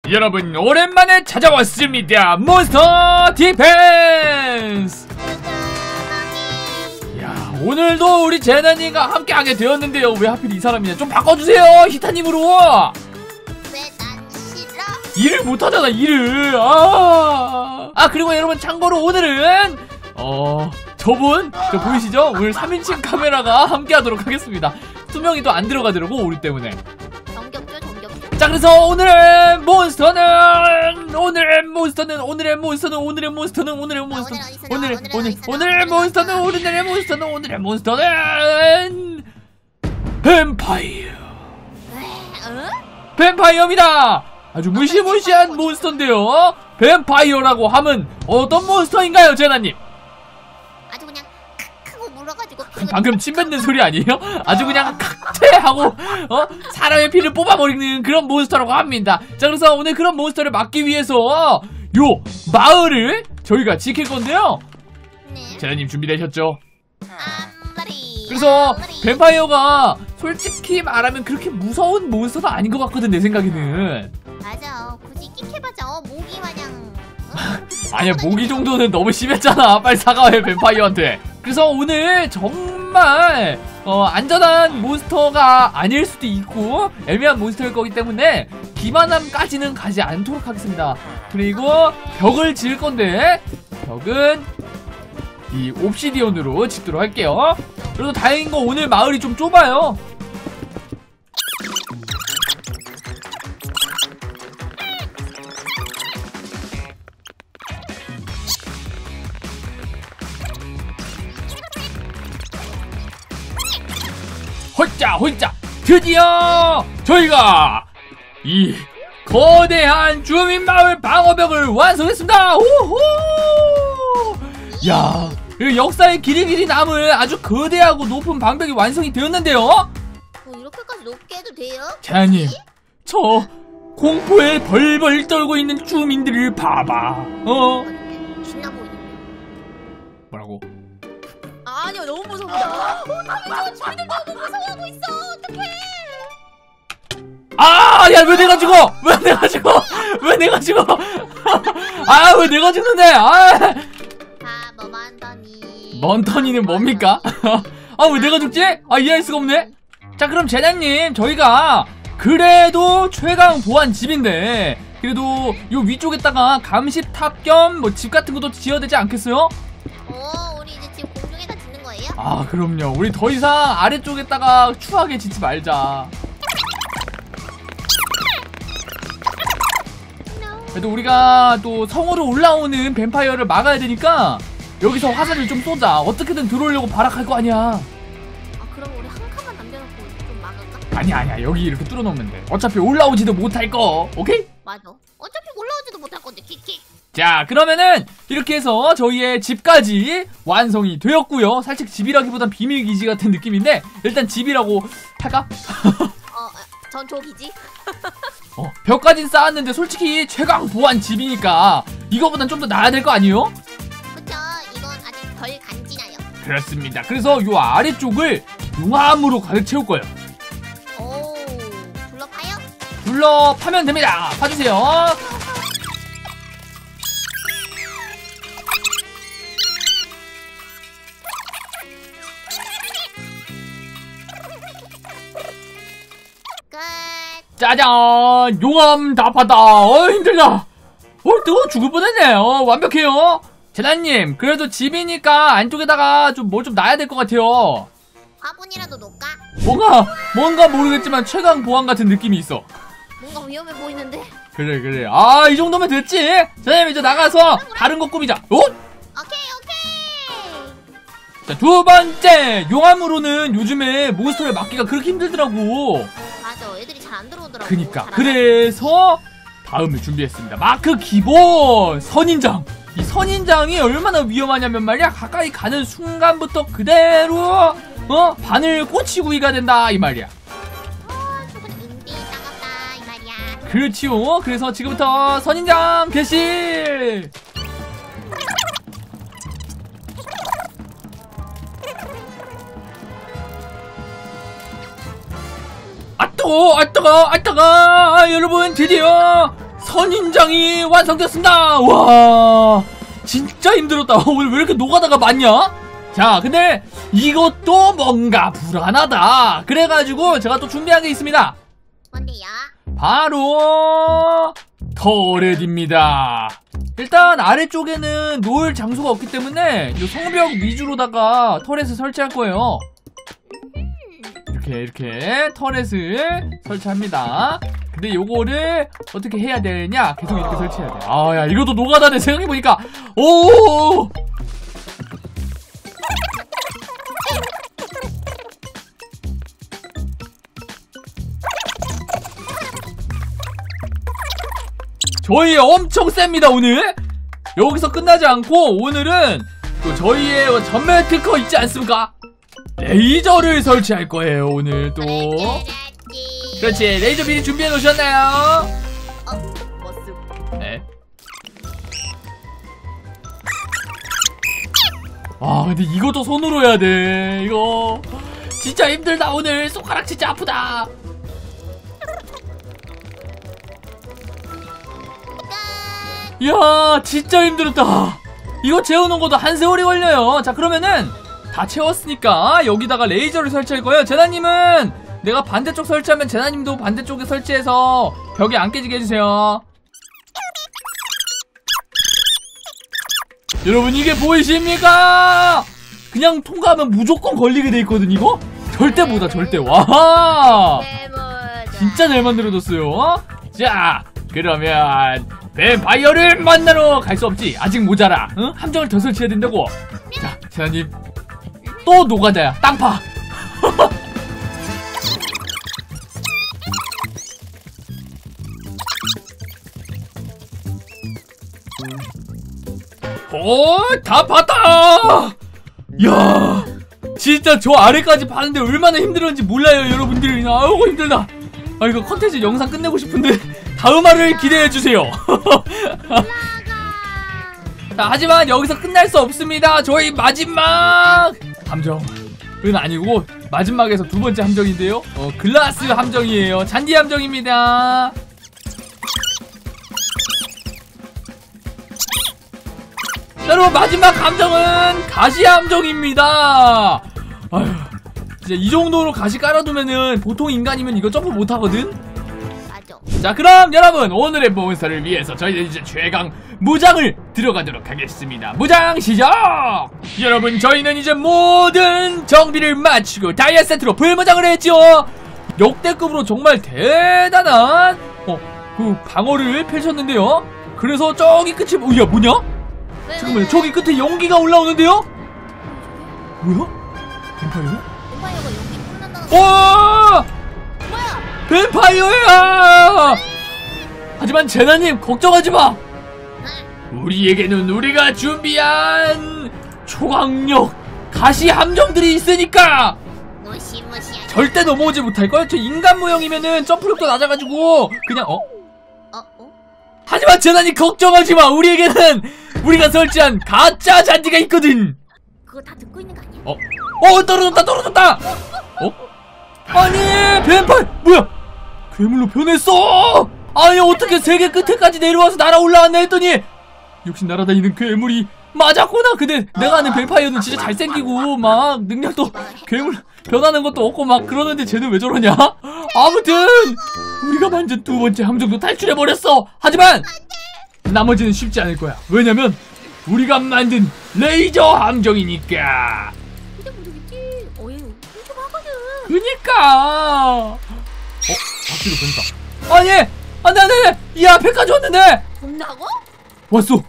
여러분 오랜만에 찾아왔습니다. 몬스터 디펜스. 야, 오늘도 우리 제나님과 함께하게 되었는데요. 왜 하필 이 사람이냐. 좀 바꿔주세요, 히타님으로. 왜 난 싫어? 일을 못하잖아, 일을. 그리고 여러분 참고로 오늘은 저분 저 보이시죠? 오늘 3인칭 카메라가 함께하도록 하겠습니다. 투명이 또 안 들어가더라고, 우리 때문에. 정겹죠. 자, 그래서 오늘의 몬스터는 뱀파이어. 뱀파이어입니다. 아주 무시무시한 몬스터인데요. 뱀파이어라고 하면 어떤 몬스터인가요, 제나님? 아주 그냥 크고 물어가지고 방금 침 뱉는 소리 아니에요? 아주 그냥 칵퇴하고 사람의 피를 뽑아버리는 그런 몬스터라고 합니다. 자, 그래서 오늘 그런 몬스터를 막기 위해서 요 마을을 저희가 지킬 건데요. 네. 제나님 준비되셨죠? 앞머리. 그래서 뱀파이어가 솔직히 말하면 그렇게 무서운 몬스터도 아닌 것 같거든, 내 생각에는. 맞아. 굳이 끽해봤자 모기 마냥. 아니야, 모기 정도는 너무 심했잖아. 빨리 사과해, 뱀파이어한테. 그래서 오늘 정말 안전한 몬스터가 아닐 수도 있고 애매한 몬스터일 거기 때문에 기만함까지는 가지 않도록 하겠습니다. 그리고 벽을 지을 건데 벽은 이 옵시디언으로 짓도록 할게요. 그래도 다행인 거 오늘 마을이 좀 좁아요. 홀짜 드디어 저희가 이 거대한 주민마을 방어벽을 완성했습니다. 우후! 야, 역사의 길이 남을 아주 거대하고 높은 방벽이 완성이 되었는데요. 이렇게까지 높게 해도 돼요? 제나님, 저 공포에 벌벌 떨고 있는 주민들을 봐봐. 신나 보이네. 뭐라고? 아니요, 너무 무섭다. 저 주민들 너무 무서워하고 있어. 어떡해. 야, 왜 내가 죽어? 왜 내가 죽어? 왜 내가 죽는데? 바보 먼터니. 먼터니는 뭡니까? 왜 내가 죽지? 이해할 수가 없네. 자, 그럼 제나님, 저희가 그래도 최강 보안 집인데 그래도 요 위쪽에다가 감시탑 겸 뭐 집 같은 것도 지어야 되지 않겠어요? 우리 이제 집 공중에다 짓는 거예요? 그럼요. 우리 더 이상 아래쪽에다가 추하게 짓지 말자. 그래도 우리가 또 성으로 올라오는 뱀파이어를 막아야 되니까 여기서 화살을 좀 쏘자. 어떻게든 들어오려고 발악할 거 아니야. 그럼 우리 한 칸만 남겨놓고 좀 막을까? 아니야. 여기 이렇게 뚫어놓으면 돼. 어차피 올라오지도 못할 거. 오케이? 맞아. 어차피 올라오지도 못할 건데 키키. 자, 그러면은 이렇게 해서 저희의 집까지 완성이 되었고요. 살짝 집이라기보단 비밀기지 같은 느낌인데 일단 집이라고 할까? 전 조기지. 벽까진 쌓았는데 솔직히 최강 보안 집이니까 이거보단 좀 더 나아야 될 거 아니에요? 그쵸. 이건 아직 덜 간지나요. 그렇습니다. 그래서 요 아래쪽을 용암으로 가득 채울 거예요. 둘러파요? 둘러 파면 됩니다. 파주세요. 짜잔! 용암 다 파다. 힘들다. 뜨거워 죽을 뻔했네. 완벽해요. 제나님, 그래도 집이니까 안쪽에다가 뭐 좀 놔야 될 것 같아요. 화분이라도 놓을까? 뭔가 모르겠지만 최강 보안 같은 느낌이 있어. 뭔가 위험해 보이는데. 그래. 이 정도면 됐지? 제나님, 이제 나가서 다른 거 꾸미자. 오케이. 자, 두 번째, 용암으로는 요즘에 몬스터를 막기가 그렇게 힘들더라고. 맞아, 애들이 잘 안 들어오더라고. 그니까 그래서 다음을 준비했습니다. 마크 기본 선인장. 이 선인장이 얼마나 위험하냐면 말이야, 가까이 가는 순간부터 그대로 바늘 꼬치구이가 된다 이 말이야. 조금 인비 따갑다 이 말이야. 그렇지요. 그래서 지금부터 선인장 개시. 뜨거! 여러분, 드디어 선인장이 완성됐습니다. 와, 진짜 힘들었다. 오늘 왜 이렇게 노가다가 많냐? 자, 근데 이것도 뭔가 불안하다. 그래가지고 제가 또 준비한 게 있습니다. 뭔데요? 바로 터렛입니다. 일단 아래쪽에는 놓을 장소가 없기 때문에 이 성벽 위주로다가 터렛을 설치할 거예요. 이렇게 터렛을 설치합니다. 근데 요거를 어떻게 해야 되냐? 계속 이렇게 설치해야 돼. 아, 야, 이것도 노가다네. 생각해보니까. 오! 저희 엄청 셉니다, 오늘. 여기서 끝나지 않고 오늘은 또 저희의 전멸 특허 있지 않습니까? 레이저를 설치할 거예요, 오늘 또. 그렇지, 레이저 미리 준비해 놓으셨나요? 모습. 네. 아, 근데 이것도 손으로 해야 돼. 이거 진짜 힘들다. 오늘 손가락 진짜 아프다. 이야, 진짜 힘들었다. 이거 채우는 것도 한 세월이 걸려요. 자, 그러면은 다 채웠으니까 여기다가 레이저를 설치할 거예요. 제나님은 내가 반대쪽 설치하면 제나님도 반대쪽에 설치해서 벽에 안 깨지게 해주세요. 여러분, 이게 보이십니까? 그냥 통과하면 무조건 걸리게 돼 있거든. 이거 절대 못하, 절대. 와, 진짜 잘 만들어졌어요. 자, 그러면 뱀파이어를 만나러 갈 수 없지. 아직 모자라. 응? 함정을 더 설치해야 된다고. 자, 제나님 또 노가다야. 땅파. 다 봤다. 야, 진짜 저 아래까지 봤는데 얼마나 힘들었는지 몰라요, 여러분들이. 아이고, 힘들다. 아, 이거 컨텐츠 영상 끝내고 싶은데 다음 화를 기대해주세요. 자, 하지만 여기서 끝날 수 없습니다. 저희 마지막 함정은 아니고 마지막에서 두 번째 함정인데요. 글라스 함정이에요. 잔디 함정입니다. 여러분, 마지막 함정은 가시 함정입니다. 아휴, 진짜 이 정도로 가시 깔아두면은 보통 인간이면 이거 점프 못하거든. 맞아. 자, 그럼 여러분, 오늘의 몬스터를 위해서 저희는 이제 최강 무장을 들어가도록 하겠습니다. 무장 시작! 여러분, 저희는 이제 모든 정비를 마치고 다이아 세트로 불무장을 했죠. 역대급으로 정말 대단한 그 방어를 펼쳤는데요. 그래서 저기 끝이 야, 뭐냐? 잠깐만요, 저기 끝에 연기가 올라오는데요? 뭐야? 뱀파이어야? 뱀파이어가 연기 뿜는다는 와! 뭐야? 뱀파이어야! 하지만 제나님, 걱정하지마. 우리에게는 우리가 준비한 초강력 가시 함정들이 있으니까 무시무시하게. 절대 넘어오지 못할걸? 저 인간 모형이면은 점프력도 낮아가지고 그냥 하지만 제나님, 걱정하지마. 우리에게는 우리가 설치한 가짜 잔디가 있거든. 그거 다 듣고 있는 거 아니야? 떨어졌다. 아니, 뱀파이 뭐야? 괴물로 변했어. 아니, 어떻게 세계 끝에까지 내려와서 날아 올라왔나 했더니 역시 날아다니는 괴물이 맞았구나. 근데 내가 아는 뱀파이어는 진짜 잘생기고 막 능력도 괴물 변하는 것도 없고 막 그러는데 쟤는 왜 저러냐? 아무튼 우리가 만든 두 번째 함정도 탈출해버렸어. 하지만 나머지는 쉽지 않을 거야. 왜냐면 우리가 만든 레이저 함정이니까. 근데 모르겠지. 어휴, 좀 하거든. 그니까. 박쥐로 변했다. 아니, 안돼. 이 앞에까지 왔는데. 겁나고? 왔어.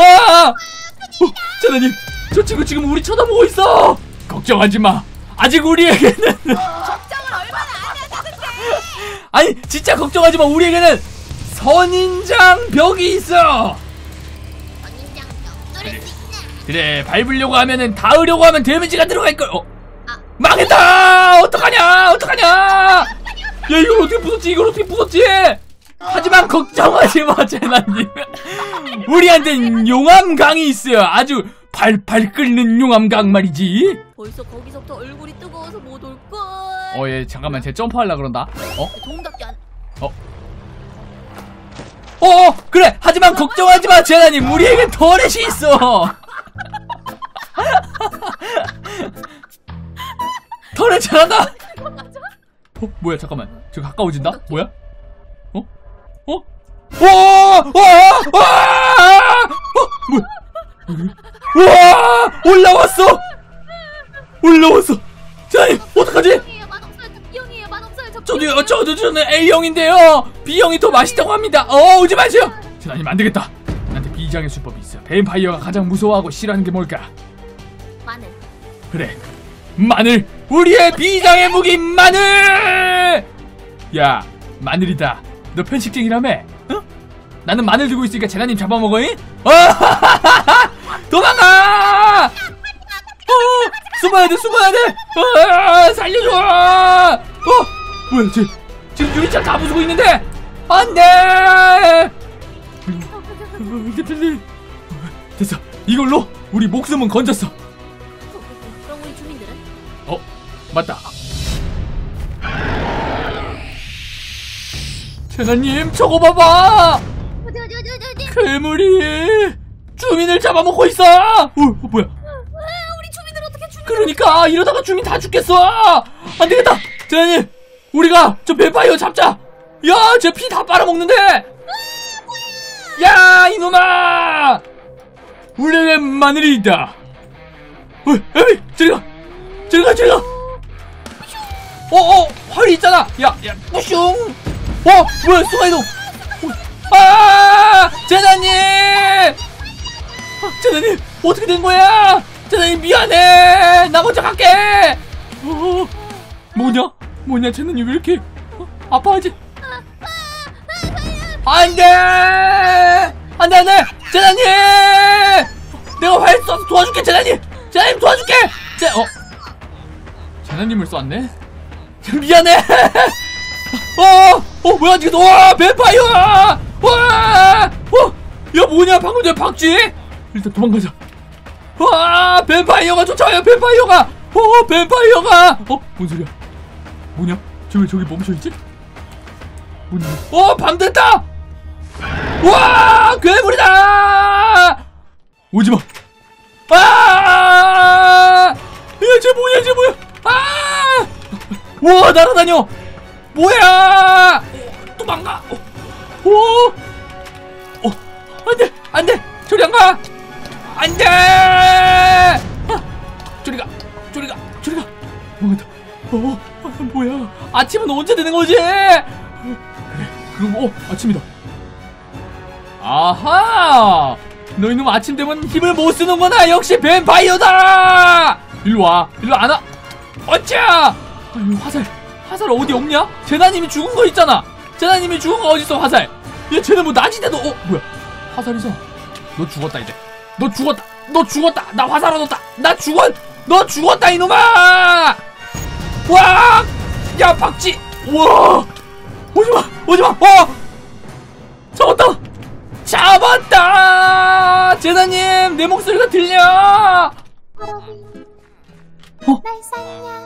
제나님, 저 친구 지금 우리 쳐다보고 있어. 걱정하지 마. 아직 우리에게는 걱정을 얼마나 안 해야 되는데. 아니, 진짜 걱정하지 마. 우리에게는 선인장 벽이 있어. 선인장 벽 뚫을 수 있나? 그래, 밟으려고 하면은 닿으려고 하면 데미지가 들어갈 걸. 망했다. 어떡하냐? 야, 이걸 어떻게 부쉈지? 하지만 걱정하지 마, 제나님. 우리한텐 용암강이 있어요. 아주 팔팔 끓는 용암강 말이지. 벌써 거기서부터 얼굴이 뜨거워서 못 올걸. 얘 잠깐만, 쟤 점프하려고 그런다. 도움답지 않. 그래. 하지만 걱정하지마 제나님, 우리에겐 터렛이 있어. 터렛 잘한다. 뭐야, 잠깐만. 저 가까워진다? 뭐야? 뭐야? 우와! 올라왔어! 제나님, 어떡하지? B형이에요. 맛없어요. 저는 A형인데요. B형이 더 맛있다고 합니다. 오지 마세요. 제나님, 안 되겠다. 나한테 B장의 수법이 있어. 뱀파이어가 가장 무서워하고 싫어하는 게 뭘까? 마늘. 그래, 마늘. 우리의 비장의 무기 마늘. 야, 마늘이다. 너 편식쟁이라며? 어? 나는 마늘 들고 있으니까 제나님 잡아먹어잉? 도망가! 숨어야 돼. 살려줘! 뭐야, 지금 유리창 다 부수고 있는데! 안 돼! 됐어. 이걸로 우리 목숨은 건졌어. 그럼 우리 주민들은? 맞다. 제나님, 저거 봐봐. 어디. 괴물이 주민을 잡아먹고 있어. 뭐야? 우리 주민들 어떻게 주민? 그러니까 이러다가 주민 다 죽겠어. 안 되겠다. 제나님, 우리가 저 뱀파이어 잡자. 야, 쟤 피 다 빨아먹는데. 야, 이놈아. 우리의 마늘이 있다. 저리 가. 활이 있잖아. 야, 뿌슝. 뭐야, 순간이동. 제나님. 제나님, 어떻게 된 거야? 제나님, 미안해. 나 먼저 갈게. 뭐냐, 제나님 왜 이렇게 아파하지? 안 돼. 제나님, 내가 활 쏴서 도와줄게. 제나님 도와줄게. 제나님을 쐈네. 미안해. 뭐야, 지금. 뱀파이어야. 야, 뭐냐, 방금 전에 박쥐? 일단 도망가자. 뱀파이어가 쫓아와요. 뱀파이어가. 뭔 소리야? 뭐냐? 저기 멈춰있지? 밤 됐다. 와, 괴물이다. 오지마. 야, 쟤 뭐야? 와, 날아다녀. 뭐야? 도망가. 안돼. 저리 안 가. 안돼. 저리 가. 도망간다. 뭐야? 아침은 언제 되는 거지? 그래, 그럼 아침이다. 아하, 너 이놈 아침 되면 힘을 못 쓰는구나. 역시 뱀파이어다. 일로 안 와. 어짜. 화살 어디 없냐? 제나님이 죽은 거 있잖아. 제나님이 죽은 거 어딨어, 화살? 얘 쟤는 뭐 낮이대도. 뭐야, 화살이서. 너 죽었다. 이제 너 죽었다. 나 화살 얻었다. 너 죽었다, 이놈아. 와, 야, 박쥐. 우와, 오지마. 잡았다. 제나님, 내 목소리가 들려. 날 샀냐?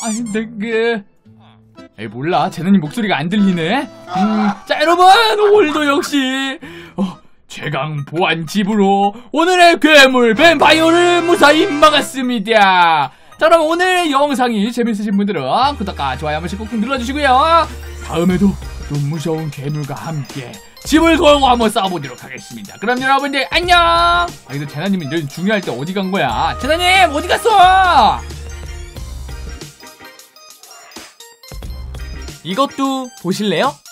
에이, 몰라. 제나님 목소리가 안 들리네. 자, 여러분, 오늘도 역시 최강 보안 집으로 오늘의 괴물 뱀파이어를 무사히 막았습니다. 자, 그럼 오늘 영상이 재밌으신 분들은 구독과 좋아요 한 번씩 꾹꾹 눌러주시고요. 다음에도 또 무서운 괴물과 함께 집을 걸고 한번 싸워보도록 하겠습니다. 그럼 여러분들 안녕. 근데 제나님은 이런 중요할 때 어디 간 거야? 제나님, 어디 갔어? 이것도 보실래요?